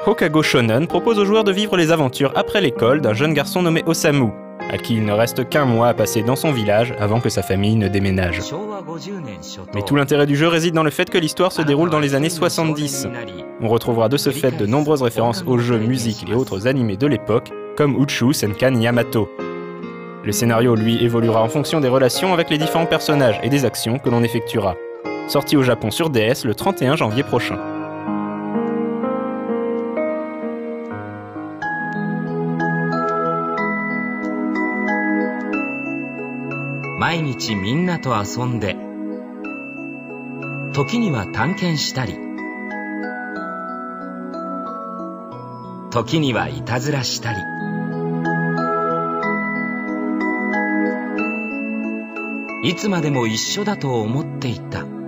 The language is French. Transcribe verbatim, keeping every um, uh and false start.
Hokago Shonen propose aux joueurs de vivre les aventures après l'école d'un jeune garçon nommé Osamu, à qui il ne reste qu'un mois à passer dans son village avant que sa famille ne déménage. Mais tout l'intérêt du jeu réside dans le fait que l'histoire se déroule dans les années soixante-dix. On retrouvera de ce fait de nombreuses références aux jeux, musiques et autres animés de l'époque, comme Uchu Senkan Yamato. Le scénario, lui, évoluera en fonction des relations avec les différents personnages et des actions que l'on effectuera. Sorti au Japon sur D S le trente et un janvier prochain. 毎日みんなと遊んで、時には探検したり、時にはいたずらしたり、いつまでも一緒だと思っていた。